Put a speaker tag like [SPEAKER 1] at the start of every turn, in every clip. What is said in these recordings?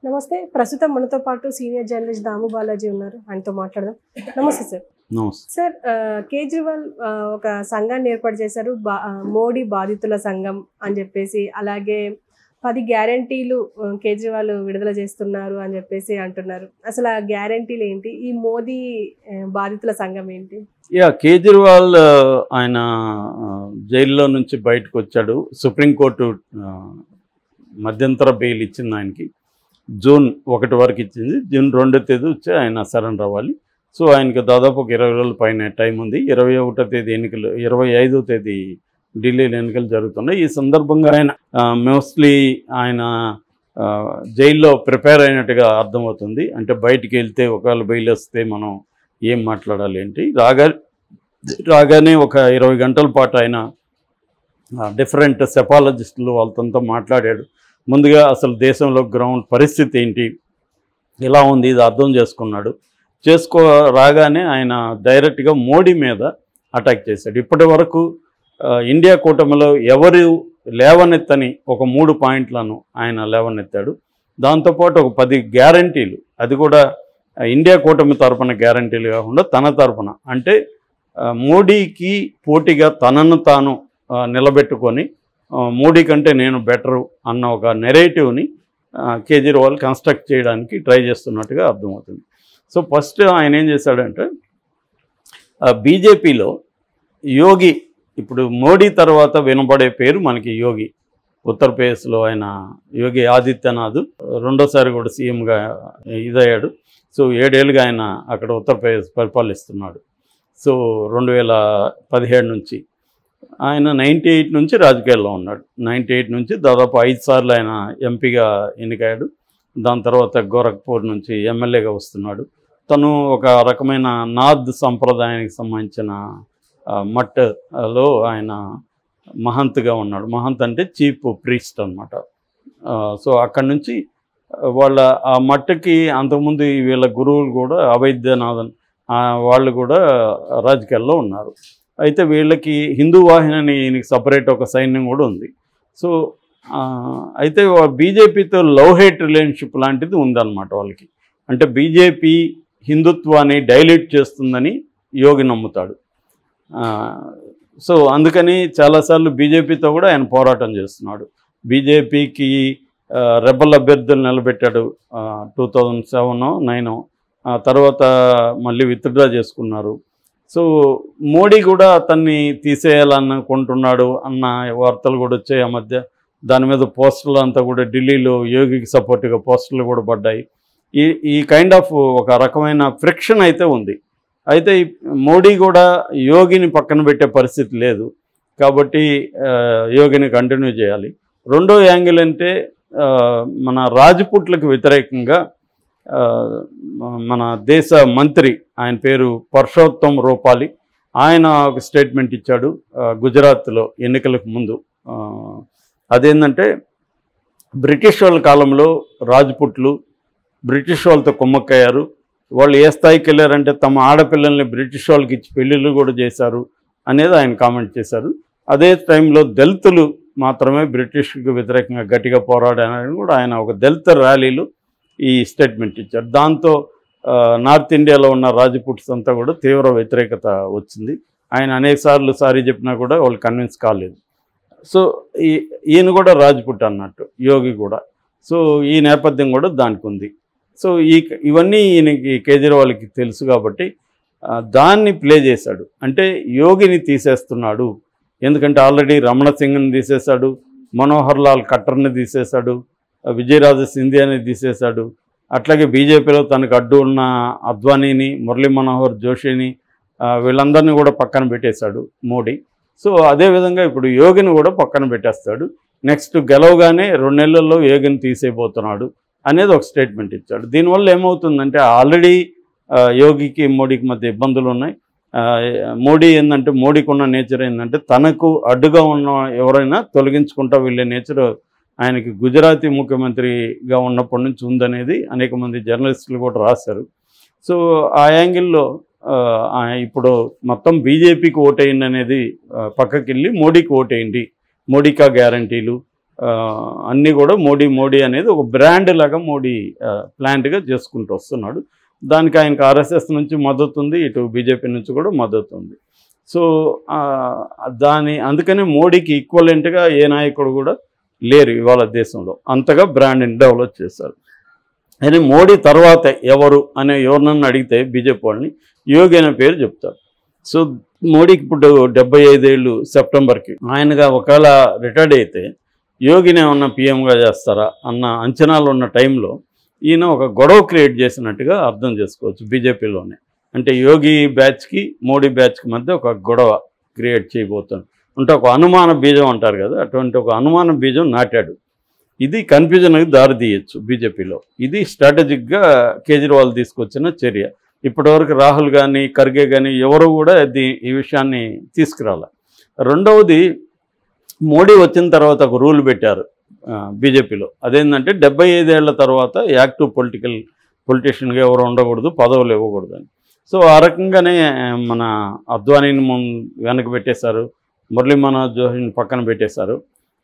[SPEAKER 1] నమస్తే. ప్రస్తుతం మనతో పాటు సీనియర్ జర్నలిస్ట్ దాము బాలాజీ ఉన్నారు. ఆయనతో మాట్లాడదాం. నమస్తే సార్.
[SPEAKER 2] నమస్తే
[SPEAKER 1] సార్, కేజ్రీవాల్ ఒక సంఘాన్ని ఏర్పాటు చేశారు, మోడీ బాధితుల సంఘం అని చెప్పేసి. అలాగే 10 గ్యారంటీలు కేజ్రీవాల్ విడుదల చేస్తున్నారు అని చెప్పేసి అంటున్నారు. అసలు ఆ గ్యారంటీలు ఏంటి? ఈ మోదీ బాధితుల సంఘం ఏంటి?
[SPEAKER 2] కేజ్రీవాల్ ఆయన జైల్లో నుంచి బయటకు వచ్చాడు. సుప్రీంకోర్టు మధ్యంతర బెయిల్ ఇచ్చింది ఆయనకి. జూన్ 1 వరకు ఇచ్చింది. జూన్ 2వ తేదీ వచ్చి ఆయన సరెండర్ అవ్వాలి. సో ఆయనకి దాదాపు ఒక 20 రోజుల పైన టైం ఉంది. 21వ తేదీ ఎన్నికలు, 25వ తేదీ ఢిల్లీలో ఎన్నికలు జరుగుతున్నాయి. ఈ సందర్భంగా ఆయన మోస్ట్లీ ఆయన జైల్లో ప్రిపేర్ అయినట్టుగా అర్థమవుతుంది. అంటే బయటికి వెళ్తే ఒకవేళ బెయిల్ వస్తే మనం ఏం మాట్లాడాలి ఏంటి. రాగానే ఒక 20 గంటల పాటు ఆయన డిఫరెంట్ సెపాలజిస్టులు వాళ్ళతో మాట్లాడాడు. ముందుగా అసలు దేశంలో గ్రౌండ్ పరిస్థితి ఏంటి, ఎలా ఉంది, ఇది అర్థం చేసుకున్నాడు. రాగానే ఆయన డైరెక్ట్గా మోడీ మీద అటాక్ చేశాడు. ఇప్పటి వరకు ఇండియా కూటమిలో ఎవరు లేవనెత్తని ఒక 3 పాయింట్లను ఆయన లేవనెత్తాడు. దాంతోపాటు ఒక 10 గ్యారంటీలు, అది కూడా ఇండియా కూటమి తరపున గ్యారంటీలు కాకుండా తన తరపున, అంటే మోడీకి పోటీగా తనను తాను నిలబెట్టుకొని మోడీ కంటే నేను బెటరు అన్న ఒక నెరేటివ్ని కేజ్రీవాల్ కన్స్ట్రక్ట్ చేయడానికి ట్రై చేస్తున్నట్టుగా అర్థమవుతుంది. సో ఫస్ట్ ఆయన ఏం చేశాడంటే, బీజేపీలో యోగి, ఇప్పుడు మోడీ తర్వాత వినబడే పేరు మనకి యోగి. ఉత్తరప్రదేశ్లో ఆయన యోగి ఆదిత్యనాథ్ రెండోసారి కూడా సీఎంగా ఇదయ్యాడు. సో 7 ఏళ్ళుగా ఆయన అక్కడ ఉత్తరప్రదేశ్ పరిపాలిస్తున్నాడు. సో 2017 నుంచి ఆయన 98 నుంచి రాజకీయాల్లో ఉన్నాడు. 98 నుంచి దాదాపు 5 సార్లు ఆయన ఎంపీగా ఎన్నికయ్యాడు. దాని తర్వాత గోరఖ్పూర్ నుంచి ఎమ్మెల్యేగా వస్తున్నాడు. తను ఒక రకమైన నాద్ సంప్రదాయానికి సంబంధించిన మట్లో ఆయన మహంత్గా ఉన్నాడు. మహంత్ అంటే చీఫ్ ప్రీస్ట్ అనమాట. సో అక్కడి నుంచి వాళ్ళ ఆ మట్టుకి అంతకుముందు వీళ్ళ గురువులు కూడా అవైద్యనాథన్ వాళ్ళు కూడా రాజకీయాల్లో ఉన్నారు. అయితే వీళ్ళకి హిందూ వాహిని ఈయనకి సపరేట్ ఒక సైన్యం కూడా ఉంది. సో అయితే బీజేపీతో లవ్ హేట్ రిలేషన్షిప్ లాంటిది ఉందన్నమాట వాళ్ళకి. అంటే బీజేపీ హిందుత్వాన్ని డైల్యూట్ చేస్తుందని యోగి నమ్ముతాడు. సో అందుకని చాలాసార్లు బీజేపీతో కూడా ఆయన పోరాటం చేస్తున్నాడు. బీజేపీకి రెబల్ అభ్యర్థులు నిలబెట్టాడు 2007-9. తర్వాత మళ్ళీ విత్డ్రా చేసుకున్నారు. సో మోడీ కూడా అతన్ని తీసేయాలనుకుంటున్నాడు అన్న వార్తలు కూడా వచ్చాయి ఆ మధ్య. దాని మీద పోస్టర్లు అంతా కూడా ఢిల్లీలో యోగికి సపోర్ట్గా పోస్టర్లు కూడా పడ్డాయి. ఈ కైండ్ ఆఫ్ ఒక రకమైన ఫ్రిక్షన్ అయితే ఉంది. అయితే మోడీ కూడా యోగిని పక్కన పెట్టే పరిస్థితి లేదు కాబట్టి యోగిని కంటిన్యూ చేయాలి. రెండో యాంగిల్ అంటే మన రాజ్పుట్లకు వ్యతిరేకంగా మన దేశ మంత్రి, ఆయన పేరు పర్షోత్తమ్ రూపాలి, ఆయన ఒక స్టేట్మెంట్ ఇచ్చాడు గుజరాత్లో ఎన్నికలకు ముందు. అదేంటంటే బ్రిటిష్ వాళ్ళ కాలంలో రాజ్పుట్లు బ్రిటిష్ వాళ్ళతో కుమ్మక్కయ్యారు. వాళ్ళు ఏ స్థాయికి వెళ్ళారంటే తమ ఆడపిల్లల్ని బ్రిటిష్ వాళ్ళకి ఇచ్చి పెళ్ళిళ్ళు కూడా చేశారు అనేది ఆయన కామెంట్ చేశారు. అదే టైంలో దళితులు మాత్రమే బ్రిటిష్కి వ్యతిరేకంగా గట్టిగా పోరాడారని కూడా ఆయన ఒక దళిత ర్యాలీలో ఈ స్టేట్మెంట్ ఇచ్చారు. దాంతో నార్త్ ఇండియాలో ఉన్న రాజ్పుట్స్ అంతా కూడా తీవ్ర వ్యతిరేకత వచ్చింది. ఆయన అనేకసార్లు సారీ చెప్పినా కూడా వాళ్ళు కన్విన్స్ కాలేదు. సో ఈయన కూడా రాజ్పుట్ అన్నట్టు, యోగి కూడా. సో ఈ నేపథ్యం కూడా దానికి ఉంది. సో ఇవన్నీ ఈయనకి కేజ్రీవాల్కి తెలుసు కాబట్టి దాన్ని ప్లే చేశాడు. అంటే యోగిని తీసేస్తున్నాడు, ఎందుకంటే ఆల్రెడీ రమణ సింగ్ని తీసేశాడు, మనోహర్ లాల్ ఖట్టర్ని తీసేశాడు, విజయరాజ సింధియాని తీసేశాడు. అట్లాగే బీజేపీలో తనకు అడ్డు ఉన్న అద్వానీని, మురళీ మనోహర్ జోషిని, వీళ్ళందరినీ కూడా పక్కన పెట్టేశాడు మోడీ. సో అదేవిధంగా ఇప్పుడు యోగిని కూడా పక్కన పెట్టేస్తాడు. నెక్స్ట్ గెలవగానే 2 నెలల్లో యోగిని తీసేయబోతున్నాడు అనేది ఒక స్టేట్మెంట్ ఇచ్చాడు. దీనివల్ల ఏమవుతుందంటే ఆల్రెడీ యోగికి మోడీకి మధ్య ఇబ్బందులు ఉన్నాయి. మోడీ ఏంటంటే, మోడీకి ఉన్న నేచర్ ఏంటంటే తనకు అడ్డుగా ఉన్న ఎవరైనా తొలగించుకుంటా వెళ్ళే నేచర్ ఆయనకి గుజరాతీ ముఖ్యమంత్రిగా ఉన్నప్పటి నుంచి ఉందనేది అనేక మంది జర్నలిస్టులు కూడా రాశారు. సో ఆ యాంగిల్లో ఇప్పుడు మొత్తం బీజేపీకి ఓటేయండి అనేది పక్కకి వెళ్ళి మోడీకి ఓటేయండి, మోడీకా గ్యారంటీలు, అన్నీ కూడా మోడీ మోడీ అనేది ఒక బ్రాండ్ లాగా మోడీ ప్లాంట్గా చేసుకుంటూ వస్తున్నాడు. దానికి ఆయనకు ఆర్ఎస్ఎస్ నుంచి మద్దతు ఉంది, ఇటు బీజేపీ నుంచి కూడా మద్దతు ఉంది. సో అందుకని మోడీకి ఈక్వలెంట్గా ఏ నాయకుడు కూడా లేరు ఇవాళ దేశంలో, అంతగా బ్రాండ్ని డెవలప్ చేశారు. అని మోడీ తర్వాత ఎవరు అనే ఎవరినన్నా అడిగితే బీజేపీ వాళ్ళని యోగి అనే పేరు చెప్తారు. సో మోడీకి ఇప్పుడు 75 ఏళ్ళు సెప్టెంబర్కి. ఆయనగా ఒకవేళ రిటైర్డ్ అయితే యోగిని ఏమన్నా పీఎంగా చేస్తారా అన్న అంచనాలు ఉన్న టైంలో ఈయన ఒక గొడవ క్రియేట్ చేసినట్టుగా అర్థం చేసుకోవచ్చు బీజేపీలోనే. అంటే యోగి బ్యాచ్కి మోడీ బ్యాచ్కి మధ్య ఒక గొడవ క్రియేట్ చేయబోతుంది. అంటే ఒక అనుమాన బీజం అంటారు కదా, అటువంటి ఒక అనుమాన బీజం నాటాడు. ఇది కన్ఫ్యూజన్కి దారి తీయచ్చు బీజేపీలో. ఇది స్ట్రాటజిక్గా కేజ్రీవాల్ తీసుకొచ్చిన చర్య. ఇప్పటివరకు రాహుల్ కానీ ఖర్గే కానీ ఎవరు కూడా ఈ విషయాన్ని తీసుకురాలి. రెండవది, మోడీ వచ్చిన తర్వాత ఒక రూల్ పెట్టారు బీజేపీలో. అదేంటంటే 75 ఏళ్ల తర్వాత యాక్టివ్ పొలిటీషియన్గా ఎవరు ఉండకూడదు, పదవులు ఇవ్వకూడదని. సో ఆ రకంగానే మన అద్వానీని వెనక్కి పెట్టేశారు, మురళీ మనోహర్ జోషిని పక్కన పెట్టేశారు.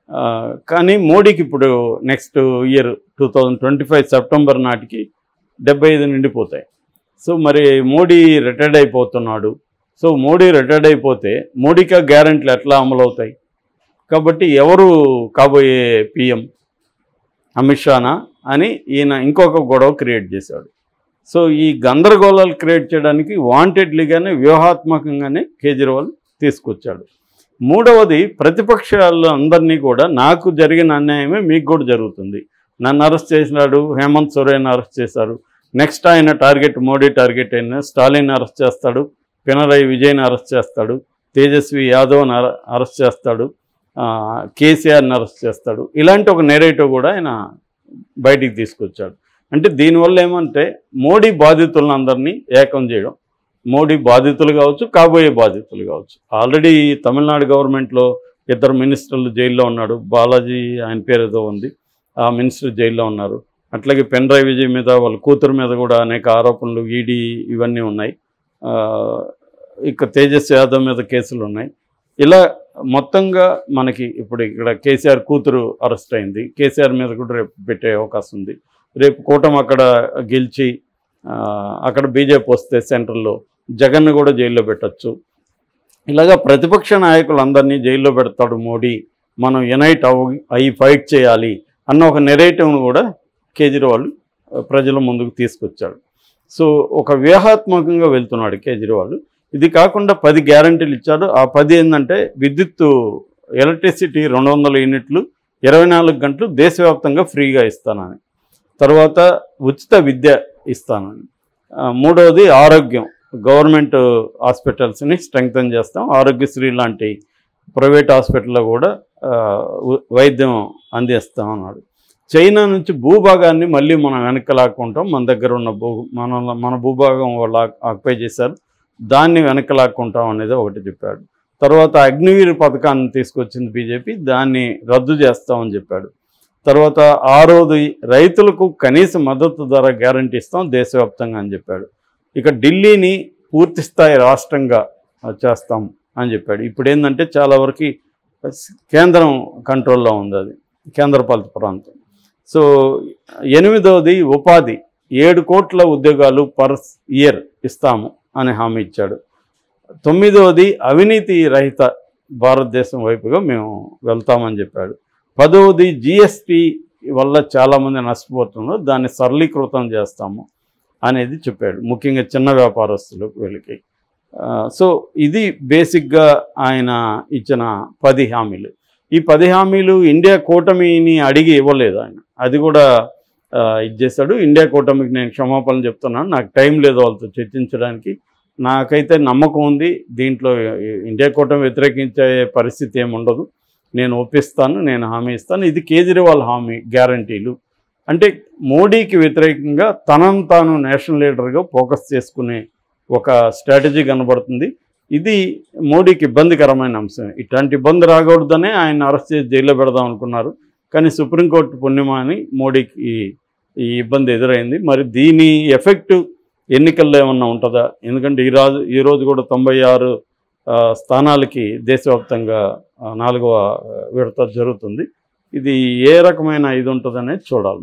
[SPEAKER 2] కానీ మోడీకి ఇప్పుడు నెక్స్ట్ ఇయర్ 2025 సెప్టెంబర్ నాటికి 75 నిండిపోతాయి. సో మరి మోడీ రిటైర్డ్ అయిపోతున్నాడు. సో మోడీ రిటైర్డ్ అయిపోతే మోడీకి గ్యారెంటీలు ఎట్లా అమలు అవుతాయి? కాబట్టి ఎవరు కాబోయే పీఎం, అమిత్ షానా అని ఈయన ఇంకొక గొడవ క్రియేట్ చేశాడు. సో ఈ గందరగోళాలు క్రియేట్ చేయడానికి వాంటెడ్లీగానే వ్యూహాత్మకంగానే కేజ్రీవాల్ తీసుకొచ్చాడు. మూడవది, ప్రతిపక్షాలు అందరినీ కూడా నాకు జరిగిన అన్యాయమే మీకు కూడా జరుగుతుంది, నన్ను అరెస్ట్ చేసినాడు, హేమంత్ సోరెన్ అరెస్ట్ చేశారు, నెక్స్ట్ ఆయన టార్గెట్ మోడీ టార్గెట్ అయిన స్టాలిన్ అరెస్ట్ చేస్తాడు, పినరయి విజయ్ని అరెస్ట్ చేస్తాడు, తేజస్వి యాదవ్ని అరెస్ట్ చేస్తాడు, కేసీఆర్ని అరెస్ట్ చేస్తాడు. ఇలాంటి ఒక నెరేటివ్ కూడా ఆయన బయటికి తీసుకొచ్చాడు. అంటే దీనివల్ల ఏమంటే మోడీ బాధితులను అందరినీ ఏకం చేయడం, మోడీ బాధితులు కావచ్చు, కాబోయే బాధితులు కావచ్చు. ఆల్రెడీ తమిళనాడు గవర్నమెంట్లో 2 మినిస్టర్లు జైల్లో ఉన్నాడు. బాలాజీ ఆయన పేరు ఏదో ఉంది, ఆ మినిస్టర్ జైల్లో ఉన్నారు. అట్లాగే పినరయి విజయ్ మీద, వాళ్ళ కూతురు మీద కూడా అనేక ఆరోపణలు, ఈడీ ఇవన్నీ ఉన్నాయి. ఇక తేజస్వి యాదవ్ మీద కేసులు ఉన్నాయి. ఇలా మొత్తంగా మనకి ఇప్పుడు ఇక్కడ కేసీఆర్ కూతురు అరెస్ట్ అయింది, కేసీఆర్ మీద కూడా రేపు పెట్టే అవకాశం ఉంది. రేపు కూటమి అక్కడ గెలిచి అక్కడ బీజేపీ వస్తే సెంట్రల్లో జగన్ను కూడా జైల్లో పెట్టచ్చు. ఇలాగా ప్రతిపక్ష నాయకులందరినీ జైల్లో పెడతాడు మోడీ, మనం యునైట్ అయ్యి ఫైట్ చేయాలి అన్న ఒక నెరేటివ్ను కూడా కేజ్రీవాల్ ప్రజల ముందుకు తీసుకొచ్చాడు. సో ఒక వ్యూహాత్మకంగా వెళ్తున్నాడు కేజ్రీవాల్. ఇది కాకుండా 10 గ్యారంటీలు ఇచ్చాడు. ఆ 10 ఏంటంటే విద్యుత్తు, ఎలక్ట్రిసిటీ 200 యూనిట్లు 24 గంటలు దేశవ్యాప్తంగా ఫ్రీగా ఇస్తానని, తర్వాత ఉచిత విద్య ఇస్తానని, మూడవది ఆరోగ్యం, గవర్నమెంట్ హాస్పిటల్స్ని స్ట్రెంగ్తన్ చేస్తాం, ఆరోగ్యశ్రీ లాంటి ప్రైవేట్ హాస్పిటల్లో కూడా వైద్యం అందిస్తాం అన్నాడు. చైనా నుంచి భూభాగాన్ని మళ్ళీ మనం వెనక్కి లాక్కుంటాం, మన దగ్గర ఉన్న మన భూభాగం వాళ్ళు ఆక్యుపై చేశారు, దాన్ని వెనక్కి లాక్కుంటాం అనేది ఒకటి చెప్పాడు. తర్వాత అగ్నివీర్ పథకాన్ని తీసుకొచ్చింది బీజేపీ, దాన్ని రద్దు చేస్తామని చెప్పాడు. తర్వాత 6వది, రైతులకు కనీస మద్దతు ధర గ్యారంటీ ఇస్తాం దేశవ్యాప్తంగా అని చెప్పాడు. ఇక ఢిల్లీని పూర్తి స్థాయి రాష్ట్రంగా చేస్తాం అని చెప్పాడు. ఇప్పుడు ఏంటంటే చాలా వరకు కేంద్రం కంట్రోల్లో ఉంది, అది కేంద్రపాలిత ప్రాంతం. సో 8వది, ఉపాధి, 7 కోట్ల ఉద్యోగాలు పర్ ఇయర్ ఇస్తాము అని హామీ ఇచ్చాడు. 9వది, అవినీతి రహిత భారతదేశం వైపుగా మేము వెళ్తామని చెప్పాడు. 10వది, జిఎస్టీ వల్ల చాలామంది నష్టపోతున్నారు, దాన్ని సరళీకృతం చేస్తాము అనేది చెప్పాడు, ముఖ్యంగా చిన్న వ్యాపారస్తులు వీళ్ళకి. సో ఇది బేసిక్గా ఆయన ఇచ్చిన 10 హామీలు. ఈ 10 హామీలు ఇండియా కూటమిని అడిగి ఇవ్వలేదు ఆయన, అది కూడా ఇచ్చేశాడు. ఇండియా కూటమికి నేను క్షమాపణలు చెప్తున్నాను, నాకు టైం లేదు వాళ్ళతో చర్చించడానికి, నాకైతే నమ్మకం ఉంది దీంట్లో ఇండియా కూటమి వ్యతిరేకించే పరిస్థితి ఏమి ఉండదు, నేను ఒప్పిస్తాను, నేను హామీ ఇస్తాను. ఇది కేజ్రీవాల్ హామీ గ్యారంటీలు. అంటే మోడీకి వ్యతిరేకంగా తనను తాను నేషనల్ లీడర్గా ఫోకస్ చేసుకునే ఒక స్ట్రాటజీ కనబడుతుంది. ఇది మోడీకి ఇబ్బందికరమైన అంశం. ఇట్లాంటి ఇబ్బంది రాకూడదనే ఆయన అరెస్ట్ చేసి జైల్లో పెడదాం అనుకున్నారు, కానీ సుప్రీంకోర్టు పుణ్యమాని మోడీకి ఈ ఇబ్బంది ఎదురైంది. మరి దీని ఎఫెక్టు ఎన్నికల్లో ఏమన్నా ఉంటుందా? ఎందుకంటే ఈరోజు కూడా 96 స్థానాలకి దేశవ్యాప్తంగా 4వ విడత జరుగుతుంది. ఇది ఏ రకమైన ఇది ఉంటుందనేది చూడాలి.